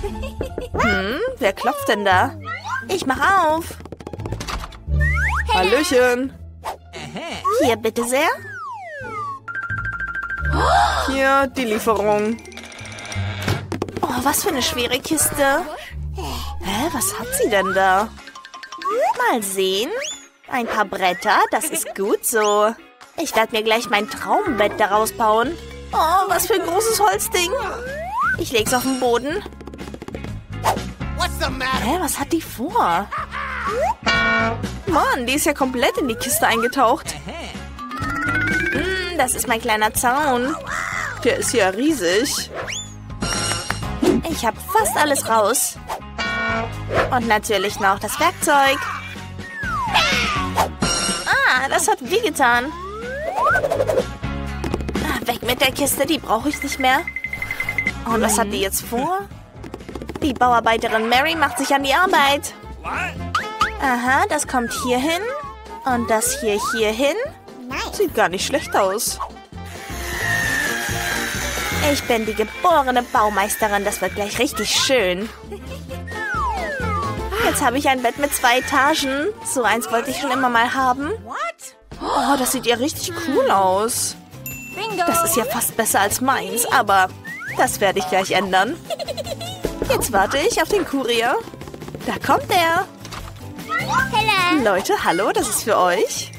Wer klopft denn da? Ich mach auf. Hallöchen. Hier, bitte sehr. Hier, die Lieferung. Oh, was für eine schwere Kiste. Hä, was hat sie denn da? Mal sehen. Ein paar Bretter, das ist gut so. Ich werde mir gleich mein Traumbett daraus bauen. Oh, was für ein großes Holzding. Ich leg's auf den Boden. Hä, was hat die vor? Mann, die ist ja komplett in die Kiste eingetaucht. Das ist mein kleiner Zaun. Der ist ja riesig. Ich habe fast alles raus. Und natürlich noch das Werkzeug. Ah, das hat wehgetan. Weg mit der Kiste, die brauche ich nicht mehr. Und was hat die jetzt vor? Die Bauarbeiterin Mary macht sich an die Arbeit. Aha, das kommt hier hin. Und das hier hin. Sieht gar nicht schlecht aus. Ich bin die geborene Baumeisterin. Das wird gleich richtig schön. Jetzt habe ich ein Bett mit 2 Etagen. So eins wollte ich schon immer mal haben. Oh, das sieht ja richtig cool aus. Das ist ja fast besser als meins, aber das werde ich gleich ändern. Jetzt warte ich auf den Kurier. Da kommt er. Hello. Leute, hallo, das ist für euch.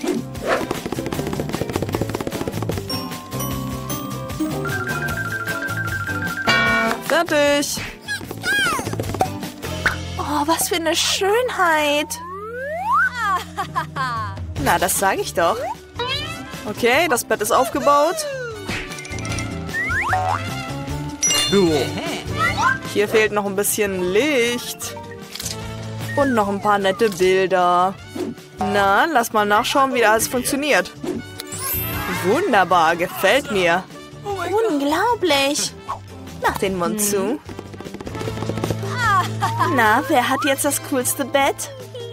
Fertig. Oh, was für eine Schönheit. Na, das sage ich doch. Okay, das Bett ist aufgebaut. Hier fehlt noch ein bisschen Licht. Und noch ein paar nette Bilder. Na, lass mal nachschauen, wie das funktioniert. Wunderbar, gefällt mir. Unglaublich. Mach den Mund zu. Na, wer hat jetzt das coolste Bett?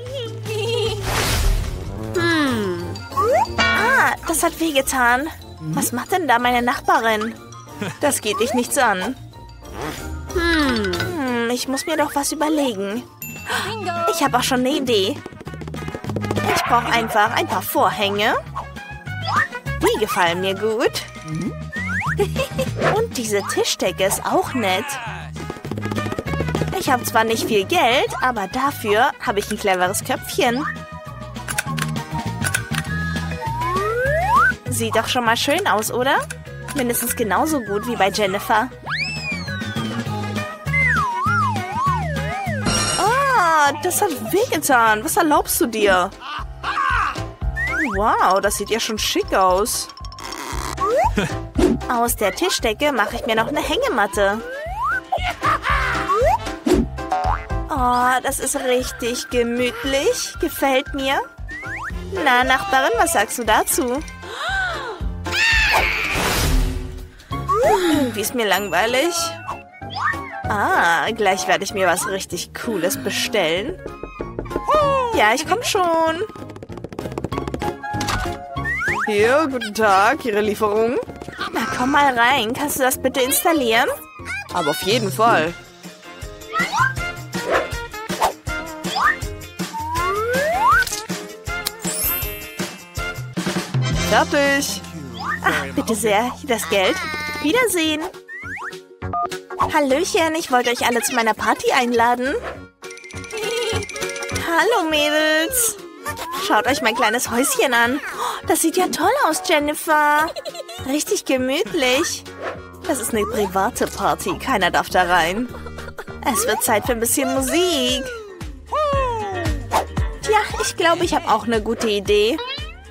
Ah, das hat wehgetan. Was macht denn da meine Nachbarin? Das geht dich nichts an. Ich muss mir doch was überlegen. Ich habe auch schon eine Idee. Ich brauche einfach ein paar Vorhänge. Die gefallen mir gut. Und diese Tischdecke ist auch nett. Ich habe zwar nicht viel Geld, aber dafür habe ich ein cleveres Köpfchen. Sieht doch schon mal schön aus, oder? Mindestens genauso gut wie bei Jennifer. Ah, das hat wehgetan. Was erlaubst du dir? Wow, das sieht ja schon schick aus. Aus der Tischdecke mache ich mir noch eine Hängematte. Oh, das ist richtig gemütlich. Gefällt mir. Na, Nachbarin, was sagst du dazu? Irgendwie ist mir langweilig. Ah, gleich werde ich mir was richtig Cooles bestellen. Ja, ich komme schon. Hier, guten Tag, Ihre Lieferung. Na, komm mal rein. Kannst du das bitte installieren? Aber auf jeden Fall. Fertig. Ach, bitte sehr. Hier das Geld. Wiedersehen. Hallöchen, ich wollte euch alle zu meiner Party einladen. Hallo, Mädels. Schaut euch mein kleines Häuschen an. Das sieht ja toll aus, Jennifer. Richtig gemütlich. Das ist eine private Party. Keiner darf da rein. Es wird Zeit für ein bisschen Musik. Tja, ich glaube, ich habe auch eine gute Idee.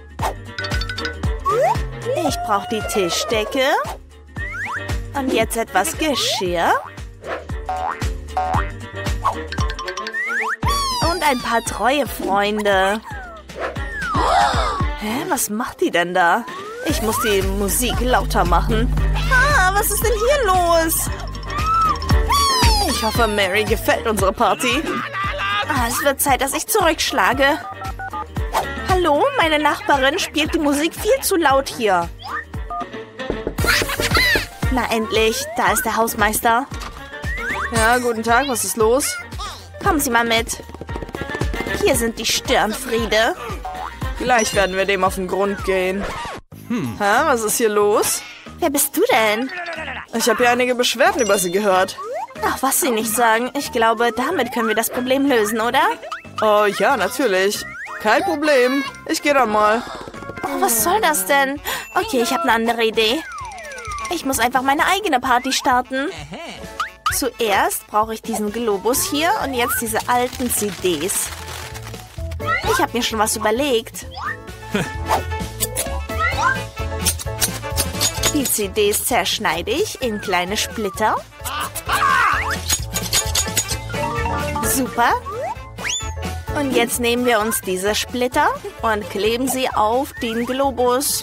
Ich brauche die Tischdecke. Und jetzt etwas Geschirr. Und ein paar treue Freunde. Hä, was macht die denn da? Ich muss die Musik lauter machen. Ah, was ist denn hier los? Ich hoffe, Mary gefällt unsere Party. Ah, es wird Zeit, dass ich zurückschlage. Hallo, meine Nachbarin spielt die Musik viel zu laut hier. Na endlich, da ist der Hausmeister. Ja, guten Tag, was ist los? Kommen Sie mal mit. Hier sind die Störenfriede. Gleich werden wir dem auf den Grund gehen. Hä, was ist hier los? Wer bist du denn? Ich habe hier einige Beschwerden über Sie gehört. Ach, was Sie nicht sagen. Ich glaube, damit können wir das Problem lösen, oder? Oh, ja, natürlich. Kein Problem. Ich gehe dann mal. Oh, was soll das denn? Okay, ich habe eine andere Idee. Ich muss einfach meine eigene Party starten. Zuerst brauche ich diesen Globus hier und jetzt diese alten CDs. Ich habe mir schon was überlegt. Die CDs zerschneide ich in kleine Splitter. Super. Und jetzt nehmen wir uns diese Splitter und kleben sie auf den Globus.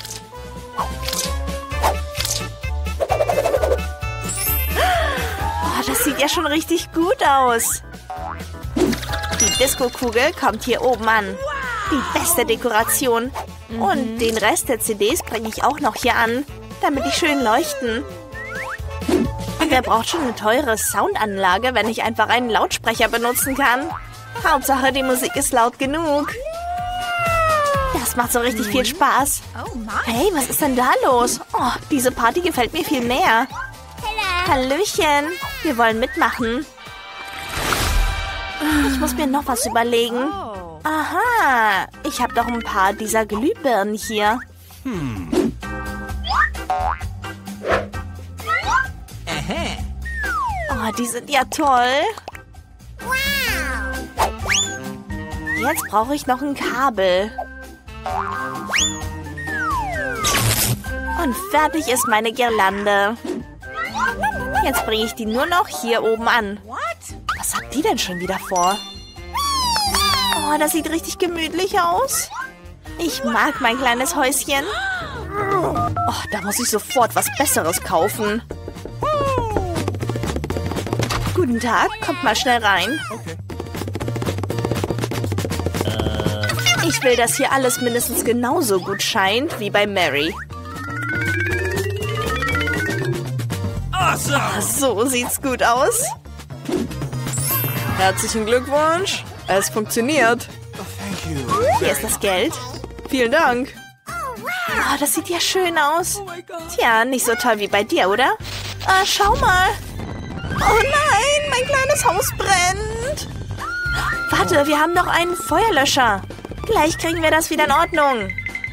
Oh, das sieht ja schon richtig gut aus. Die Disco-Kugel kommt hier oben an. Die beste Dekoration. Und den Rest der CDs bringe ich auch noch hier an, damit die schön leuchten. Und wer braucht schon eine teure Soundanlage, wenn ich einfach einen Lautsprecher benutzen kann? Hauptsache, die Musik ist laut genug. Das macht so richtig viel Spaß. Hey, was ist denn da los? Oh, diese Party gefällt mir viel mehr. Hallöchen, wir wollen mitmachen. Ich muss mir noch was überlegen. Aha, ich habe doch ein paar dieser Glühbirnen hier. Oh, die sind ja toll. Jetzt brauche ich noch ein Kabel. Und fertig ist meine Girlande. Jetzt bringe ich die nur noch hier oben an. Was hat die denn schon wieder vor? Oh, das sieht richtig gemütlich aus. Ich mag mein kleines Häuschen. Oh, da muss ich sofort was Besseres kaufen. Guten Tag, kommt mal schnell rein. Ich will, dass hier alles mindestens genauso gut scheint wie bei Mary. Oh, so sieht's gut aus. Herzlichen Glückwunsch. Es funktioniert. Hier ist das Geld. Vielen Dank. Oh, das sieht ja schön aus. Tja, nicht so toll wie bei dir, oder? Schau mal. Oh nein, mein kleines Haus brennt. Warte, wir haben noch einen Feuerlöscher. Gleich kriegen wir das wieder in Ordnung.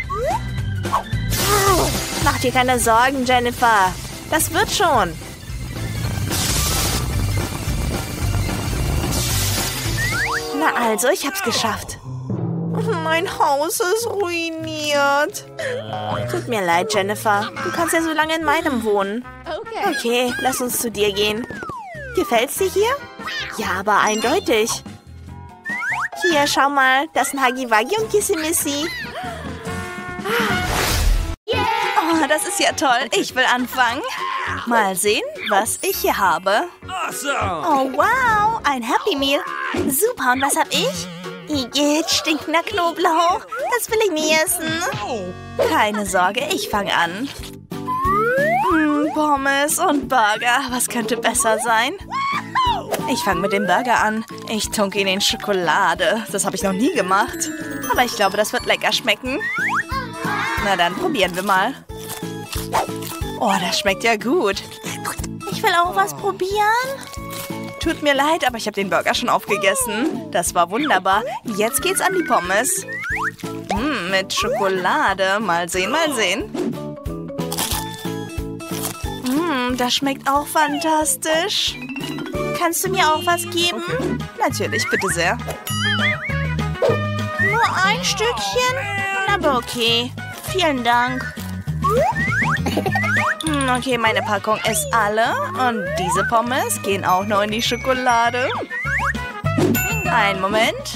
Mach dir keine Sorgen, Jennifer. Das wird schon. Na also, ich hab's geschafft. Mein Haus ist ruiniert. Tut mir leid, Jennifer. Du kannst ja so lange in meinem wohnen. Okay, lass uns zu dir gehen. Gefällt's dir hier? Ja, aber eindeutig. Hier, schau mal. Das sind Huggy-Wuggy und Kissi-Missy. Oh, das ist ja toll. Ich will anfangen. Mal sehen, was ich hier habe. Oh, wow. Ein Happy Meal. Super, und was hab ich? Igitt, stinkender Knoblauch. Das will ich nie essen. Keine Sorge, ich fange an. Pommes und Burger. Was könnte besser sein? Ich fange mit dem Burger an. Ich tunke ihn in Schokolade. Das habe ich noch nie gemacht. Aber ich glaube, das wird lecker schmecken. Na dann, probieren wir mal. Oh, das schmeckt ja gut. Ich will auch was probieren. Tut mir leid, aber ich habe den Burger schon aufgegessen. Das war wunderbar. Jetzt geht's an die Pommes. Mit Schokolade. Mal sehen, mal sehen. Das schmeckt auch fantastisch. Kannst du mir auch was geben? Okay. Natürlich, bitte sehr. Nur ein Stückchen? Aber okay. Vielen Dank. Okay, meine Packung ist alle. Und diese Pommes gehen auch noch in die Schokolade. Einen Moment.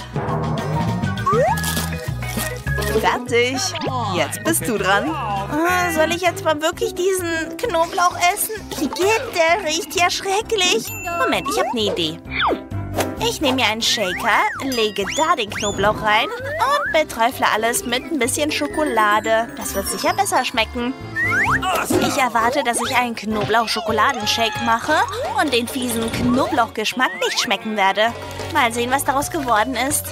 Fertig. Jetzt bist du dran. Soll ich jetzt mal wirklich diesen Knoblauch essen? Der riecht ja schrecklich. Moment, ich habe eine Idee. Ich nehme mir einen Shaker, lege da den Knoblauch rein und beträufle alles mit ein bisschen Schokolade. Das wird sicher besser schmecken. Ich erwarte, dass ich einen Knoblauch-Schokoladenshake mache und den fiesen Knoblauchgeschmack nicht schmecken werde. Mal sehen, was daraus geworden ist.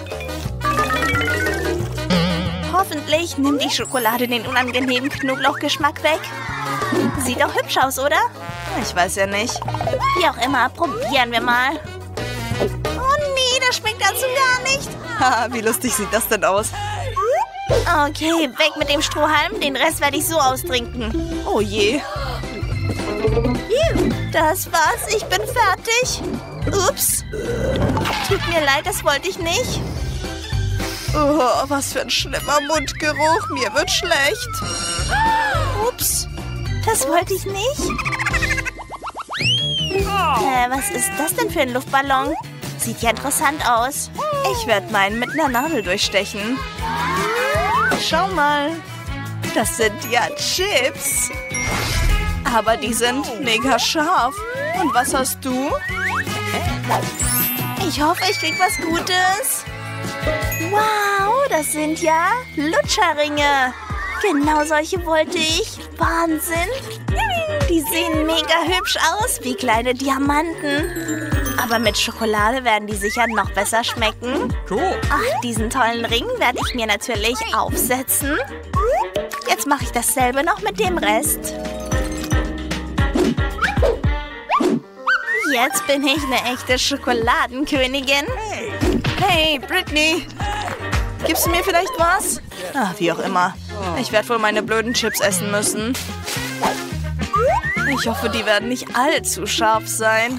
Hoffentlich nimmt die Schokolade den unangenehmen Knoblauchgeschmack weg. Sieht doch hübsch aus, oder? Ich weiß ja nicht. Wie auch immer, probieren wir mal. Oh nee, das schmeckt dazu gar nicht. Haha, wie lustig sieht das denn aus? Okay, weg mit dem Strohhalm. Den Rest werde ich so austrinken. Oh je. Das war's, ich bin fertig. Ups. Tut mir leid, das wollte ich nicht. Oh, was für ein schlimmer Mundgeruch. Mir wird schlecht. Ups. Das wollte ich nicht. Was ist das denn für ein Luftballon? Sieht ja interessant aus. Ich werde meinen mit einer Nadel durchstechen. Schau mal. Das sind ja Chips. Aber die sind mega scharf. Und was hast du? Ich hoffe, ich krieg was Gutes. Wow, das sind ja Lutscherringe. Genau solche wollte ich. Wahnsinn. Die sehen mega hübsch aus, wie kleine Diamanten. Aber mit Schokolade werden die sicher noch besser schmecken. Cool. Ach, diesen tollen Ring werde ich mir natürlich aufsetzen. Jetzt mache ich dasselbe noch mit dem Rest. Jetzt bin ich eine echte Schokoladenkönigin. Hey, Brittany. Gibst du mir vielleicht was? Wie auch immer. Ich werde wohl meine blöden Chips essen müssen. Ich hoffe, die werden nicht allzu scharf sein.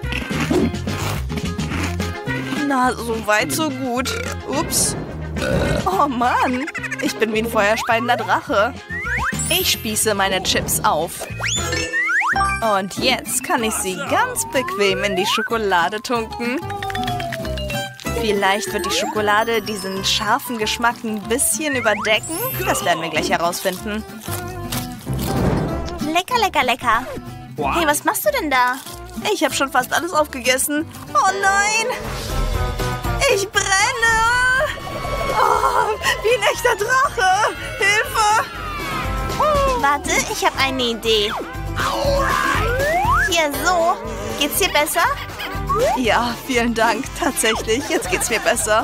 Na, so weit, so gut. Ups. Oh Mann, ich bin wie ein feuerspeiender Drache. Ich spieße meine Chips auf. Und jetzt kann ich sie ganz bequem in die Schokolade tunken. Vielleicht wird die Schokolade diesen scharfen Geschmack ein bisschen überdecken. Das werden wir gleich herausfinden. Lecker, lecker, lecker. Hey, was machst du denn da? Ich habe schon fast alles aufgegessen. Oh nein! Ich brenne! Oh, wie ein echter Drache! Hilfe! Warte, ich habe eine Idee. Hier, so. Geht's dir besser? Ja, vielen Dank. Tatsächlich, jetzt geht's mir besser.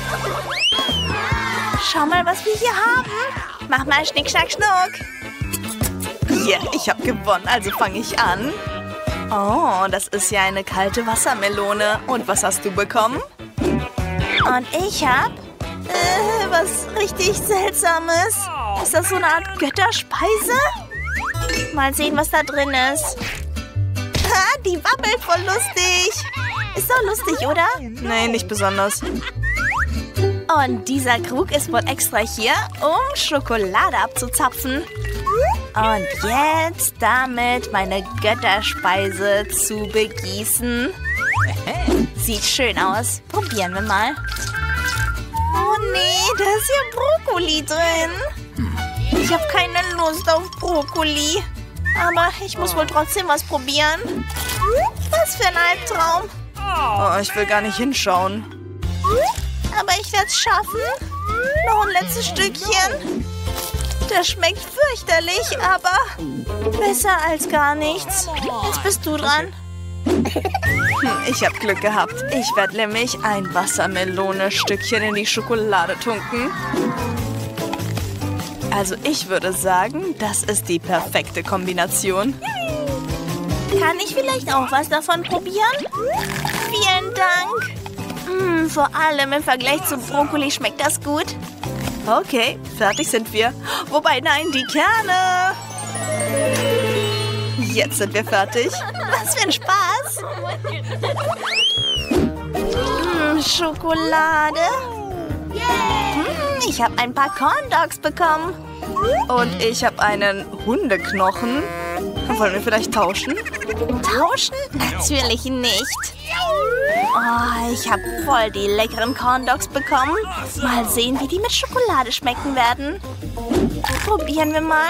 Schau mal, was wir hier haben. Mach mal Schnick, Schnack, Schnuck. Ja, ich habe gewonnen, also fange ich an. Oh, das ist ja eine kalte Wassermelone. Und was hast du bekommen? Und ich hab was richtig Seltsames. Ist das so eine Art Götterspeise? Mal sehen, was da drin ist. Ha, die wabbelt voll lustig. Ist doch lustig, oder? Nee, nicht besonders. Und dieser Krug ist wohl extra hier, um Schokolade abzuzapfen. Und jetzt damit meine Götterspeise zu begießen. Sieht schön aus. Probieren wir mal. Oh nee, da ist ja Brokkoli drin. Ich habe keine Lust auf Brokkoli. Aber ich muss wohl trotzdem was probieren. Was für ein Albtraum. Oh, ich will gar nicht hinschauen. Aber ich werde es schaffen. Noch ein letztes Stückchen. Das schmeckt fürchterlich, aber besser als gar nichts. Jetzt bist du dran. Ich habe Glück gehabt. Ich werde nämlich ein Wassermelone-Stückchen in die Schokolade tunken. Also ich würde sagen, das ist die perfekte Kombination. Kann ich vielleicht auch was davon probieren? Vielen Dank. Vor allem im Vergleich zu Brokkoli schmeckt das gut. Okay, fertig sind wir. Wobei, nein, die Kerne. Jetzt sind wir fertig. Was für ein Spaß. Schokolade. Ich habe ein paar Corn Dogs bekommen. Und ich habe einen Hundeknochen. Wollen wir vielleicht tauschen? Tauschen? Natürlich nicht. Oh, ich habe voll die leckeren Corn Dogs bekommen. Mal sehen, wie die mit Schokolade schmecken werden. Probieren wir mal.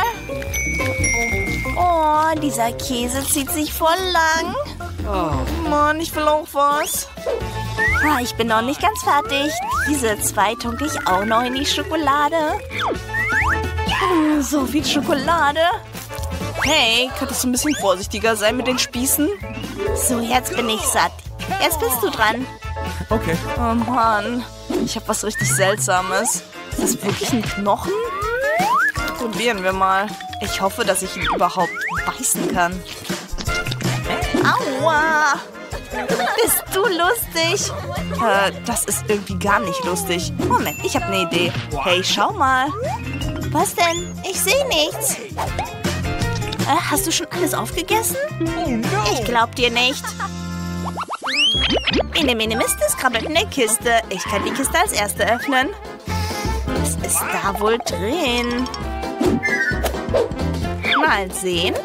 Oh, dieser Käse zieht sich voll lang. Oh Mann, ich will auch was. Ah, ich bin noch nicht ganz fertig. Diese zwei tunke ich auch noch in die Schokolade. So viel Schokolade. Hey, könntest du ein bisschen vorsichtiger sein mit den Spießen? So, jetzt bin ich satt. Jetzt bist du dran. Okay. Oh Mann, ich habe was richtig Seltsames. Ist das wirklich ein Knochen? Probieren wir mal. Ich hoffe, dass ich ihn überhaupt beißen kann. Aua! Bist du lustig? Das ist irgendwie gar nicht lustig. Moment, ich habe eine Idee. Hey, schau mal. Was denn? Ich sehe nichts. Hast du schon alles aufgegessen? Ich glaub dir nicht. In dem Mist krabbelt eine Kiste. Ich kann die Kiste als erste öffnen. Was ist da wohl drin? Mal sehen.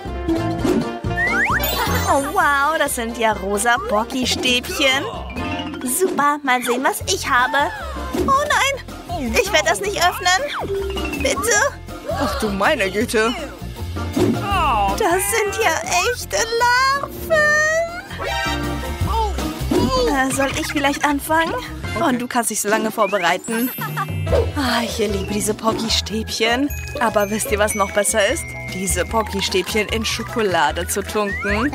Oh wow, das sind ja rosa Pocky-Stäbchen. Super, mal sehen, was ich habe. Oh nein, ich werde das nicht öffnen. Bitte? Ach du meine Güte. Das sind ja echte Larven. Soll ich vielleicht anfangen? Und du kannst dich so lange vorbereiten. Ich liebe diese Pocky-Stäbchen. Aber wisst ihr, was noch besser ist? Diese Pocky-Stäbchen in Schokolade zu tunken.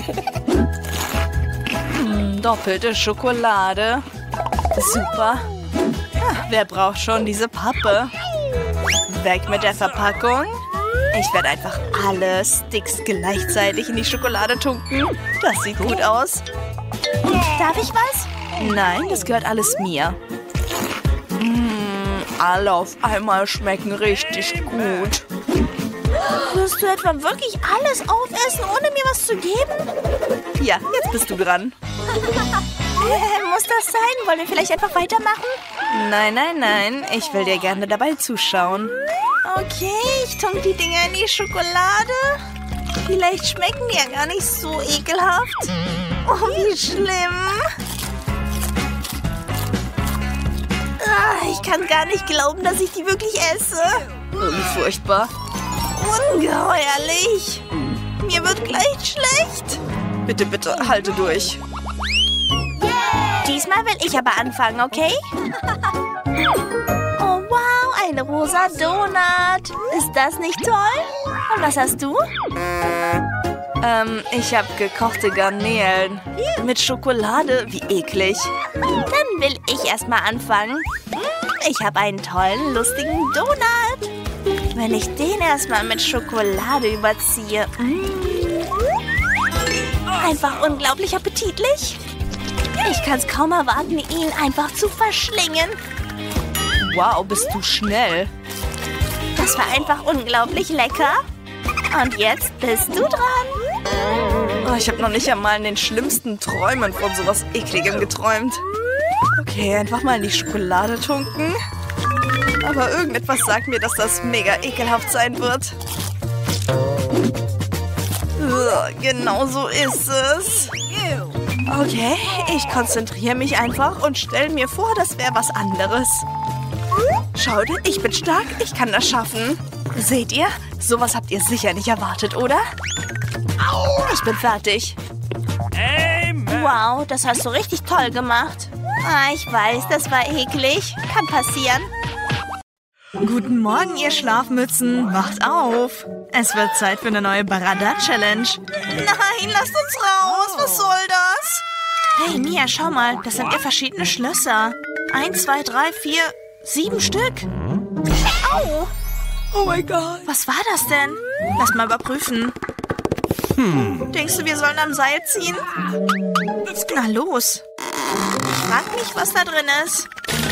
Doppelte Schokolade. Super. Wer braucht schon diese Pappe? Weg mit der Verpackung. Ich werde einfach alle Sticks gleichzeitig in die Schokolade tunken. Das sieht gut aus. Darf ich was? Nein, das gehört alles mir. Alle auf einmal schmecken richtig gut. Wirst du etwa wirklich alles aufessen, ohne mir was zu geben? Ja, jetzt bist du dran. Muss das sein? Wollen wir vielleicht einfach weitermachen? Nein, nein, nein. Ich will dir gerne dabei zuschauen. Okay, ich tunke die Dinger in die Schokolade. Vielleicht schmecken die ja gar nicht so ekelhaft. Oh, wie schlimm. Ich kann gar nicht glauben, dass ich die wirklich esse. Wie furchtbar. Ungeheuerlich. Mir wird gleich schlecht. Bitte, bitte, halte durch. Diesmal will ich aber anfangen, okay? Oh, wow, ein rosa Donut. Ist das nicht toll? Und was hast du? Ich habe gekochte Garnelen. Mit Schokolade, wie eklig. Dann will ich erstmal anfangen. Ich habe einen tollen, lustigen Donut. Wenn ich den erstmal mit Schokolade überziehe. Einfach unglaublich appetitlich. Ich kann es kaum erwarten, ihn einfach zu verschlingen. Wow, bist du schnell. Das war einfach unglaublich lecker. Und jetzt bist du dran. Ich habe noch nicht einmal in den schlimmsten Träumen von sowas Ekligem geträumt. Okay, einfach mal in die Schokolade tunken. Aber irgendetwas sagt mir, dass das mega ekelhaft sein wird. Genau so ist es. Okay, ich konzentriere mich einfach und stelle mir vor, das wäre was anderes. Schaut, ich bin stark, ich kann das schaffen. Seht ihr? Sowas habt ihr sicher nicht erwartet, oder? Ich bin fertig. Wow, das hast du richtig toll gemacht. Ich weiß, das war eklig. Kann passieren. Guten Morgen, ihr Schlafmützen. Wacht auf. Es wird Zeit für eine neue Barada-Challenge. Nein, lasst uns raus. Was soll das? Hey, Mia, schau mal. Das sind ja verschiedene Schlösser. 1, 2, 3, 4, 7 Stück. Au! Oh mein Gott. Was war das denn? Lass mal überprüfen. Denkst du, wir sollen am Seil ziehen? Na los. Ich frag mich, was da drin ist.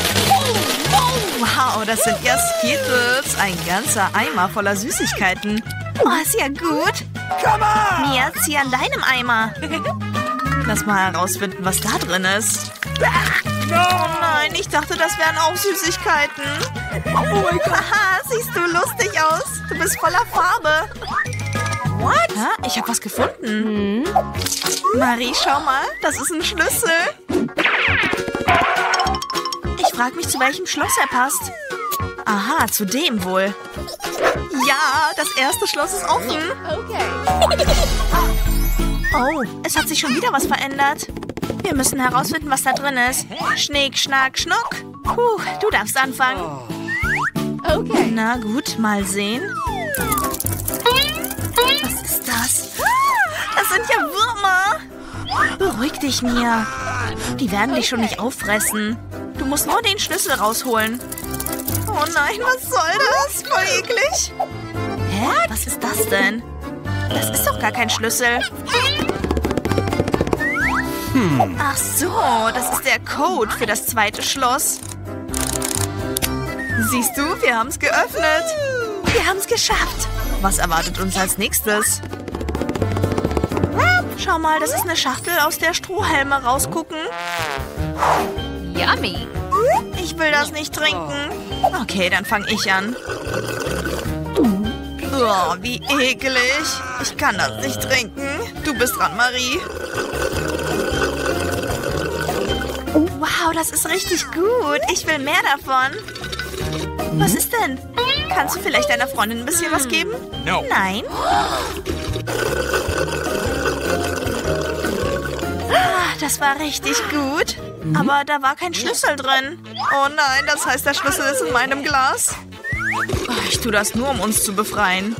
Wow, das sind ja Skittles. Ein ganzer Eimer voller Süßigkeiten. Oh, ist ja gut. Mia, zieh an deinem Eimer. Lass mal herausfinden, was da drin ist. Oh nein, ich dachte, das wären auch Süßigkeiten. Oh mein Gott. Haha, siehst du lustig aus. Du bist voller Farbe. What? Ja, ich habe was gefunden. Marie, schau mal. Das ist ein Schlüssel. Ich frage mich, zu welchem Schloss er passt. Aha, zu dem wohl. Ja, das erste Schloss ist offen. Oh, es hat sich schon wieder was verändert. Wir müssen herausfinden, was da drin ist. Schnick, schnack, schnuck. Du darfst anfangen. Okay. Na gut, mal sehen. Was ist das? sind ja Würmer. Beruhig dich, Mia. Die werden dich schon nicht auffressen. Du musst nur den Schlüssel rausholen. Oh nein, was soll das? Voll eklig. Hä? Was ist das denn? Das ist doch gar kein Schlüssel. Ach so, das ist der Code für das zweite Schloss. Siehst du, wir haben es geöffnet. Wir haben es geschafft. Was erwartet uns als nächstes? Schau mal, das ist eine Schachtel, aus der Strohhalme rausgucken. Yummy. Ich will das nicht trinken. Okay, dann fange ich an. Oh, wie eklig. Ich kann das nicht trinken. Du bist dran, Marie. Wow, das ist richtig gut. Ich will mehr davon. Was ist denn? Kannst du vielleicht deiner Freundin ein bisschen was geben? No. Nein. Ah, das war richtig gut. Aber da war kein Schlüssel drin. Oh nein, das heißt, der Schlüssel ist in meinem Glas. Oh, ich tue das nur, um uns zu befreien.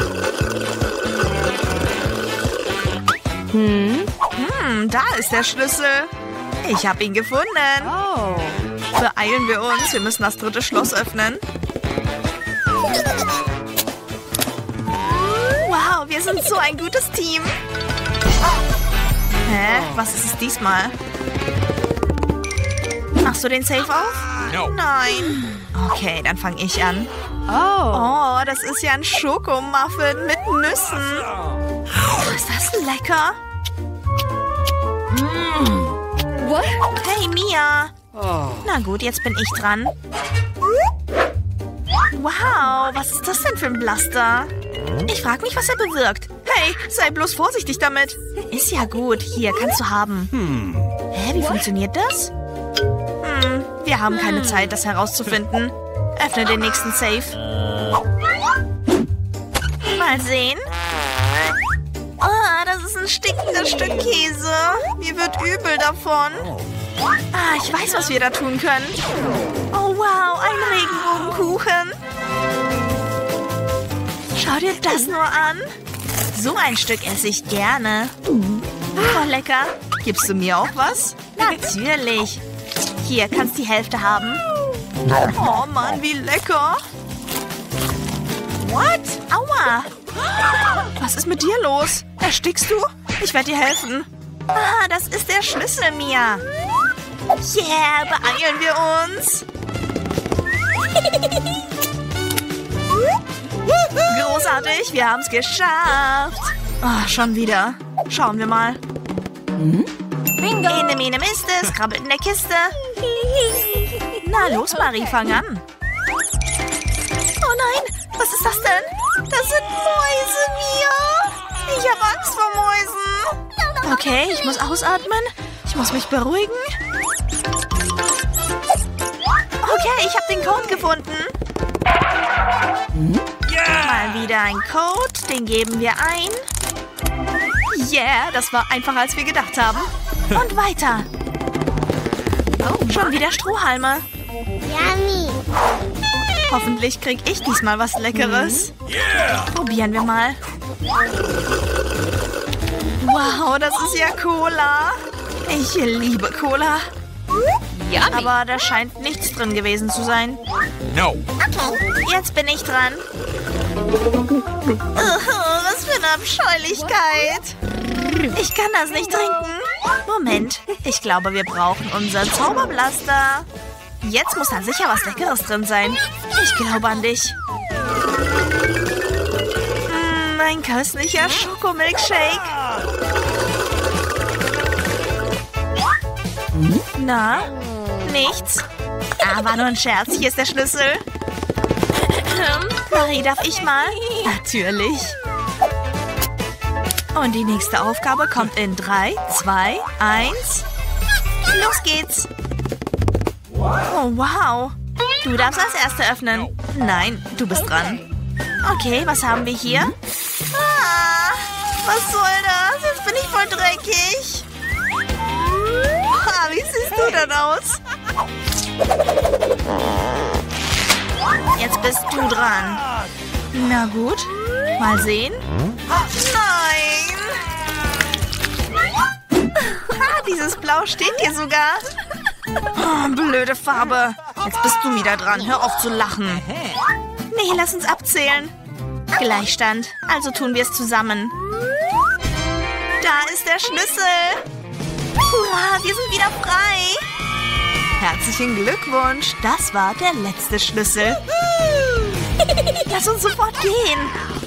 Da ist der Schlüssel. Ich habe ihn gefunden. Oh. Beeilen wir uns. Wir müssen das dritte Schloss öffnen. Wow, wir sind so ein gutes Team. Hä? Was ist es diesmal? Machst du den Safe auf? No. Nein. Okay, dann fange ich an. Oh. Oh, das ist ja ein Schokomuffin mit Nüssen. Oh, ist das lecker? What? Hey, Mia. Na gut, jetzt bin ich dran. Wow, was ist das denn für ein Blaster? Ich frage mich, was er bewirkt. Hey, sei bloß vorsichtig damit. Ist ja gut. Hier, kannst du haben. Hä, wie funktioniert das? Wir haben keine Zeit, das herauszufinden. Öffne den nächsten Safe. Mal sehen. Ah, das ist ein stinkendes Stück Käse. Mir wird übel davon. Ah, ich weiß, was wir da tun können. Oh, wow, ein Regenbogenkuchen. Schau dir das nur an. So ein Stück esse ich gerne. Voll lecker. Gibst du mir auch was? Natürlich. Hier, kannst die Hälfte haben. Oh Mann, wie lecker. What? Aua. Was ist mit dir los? Erstickst du? Ich werde dir helfen. Ah, das ist der Schlüssel, Mia. Yeah, beeilen wir uns. Großartig, wir haben es geschafft. Oh, schon wieder. Schauen wir mal. Bingo. Ene, mene, Miste, es krabbelt in der Kiste. Na los, Marie, fang an. Oh nein, was ist das denn? Das sind Mäuse, Mia. Ich habe Angst vor Mäusen. Okay, ich muss ausatmen. Ich muss mich beruhigen. Okay, ich habe den Code gefunden. Mal wieder ein Code, den geben wir ein. Yeah, das war einfacher, als wir gedacht haben. Und weiter. Oh, schon wieder Strohhalme. Yummy. Hoffentlich krieg ich diesmal was Leckeres. Probieren wir mal. Wow, das ist ja Cola. Ich liebe Cola. Yummy. Aber da scheint nichts drin gewesen zu sein. No. Jetzt bin ich dran. Was für eine Abscheulichkeit. Ich kann das nicht trinken. Moment, ich glaube, wir brauchen unseren Zauberblaster. Jetzt muss da sicher was Leckeres drin sein. Ich glaube an dich. Ein köstlicher Schokomilkshake. Na, nichts. Aber nur ein Scherz. Hier ist der Schlüssel. Marie, darf ich mal? Natürlich. Und die nächste Aufgabe kommt in 3, 2, 1. Los geht's. Oh, wow. Du darfst als Erste öffnen. Nein, du bist dran. Okay, was haben wir hier? Ah, was soll das? Jetzt bin ich voll dreckig. Ah, wie siehst du denn aus? Jetzt bist du dran. Na gut, mal sehen. Nein! Dieses Blau steht dir sogar. Oh, blöde Farbe. Jetzt bist du wieder dran. Hör auf zu lachen. Nee, lass uns abzählen. Gleichstand. Also tun wir es zusammen. Da ist der Schlüssel. Hurra, wir sind wieder frei. Herzlichen Glückwunsch. Das war der letzte Schlüssel. Lass uns sofort gehen.